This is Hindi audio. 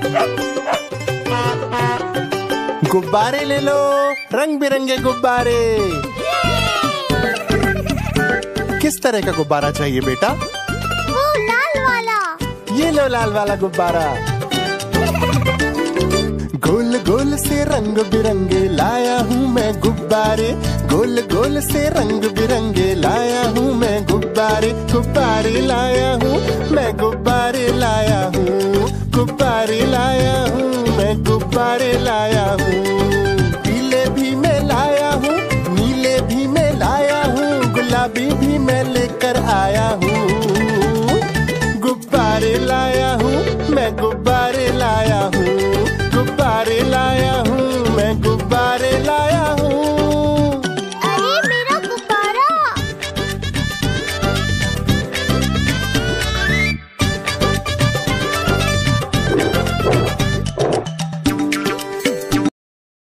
गुब्बारे ले लो, रंग बिरंगे गुब्बारे। किस तरह का गुब्बारा चाहिए बेटा? वो लाल वाला। ये लो लाल वाला गुब्बारा। गोल गोल से रंग बिरंगे लाया हूँ मैं गुब्बारे, गोल गोल से रंग बिरंगे लाया हूँ मैं गुब्बारे। गुब्बारे लाया हूँ मैं, गुब्बारे लाया हूँ, गुब्बारे लाया हूँ मैं, गुब्बारे लाया हूँ। पीले भी मैं लाया हूँ, नीले भी मैं लाया हूँ, गुलाबी भी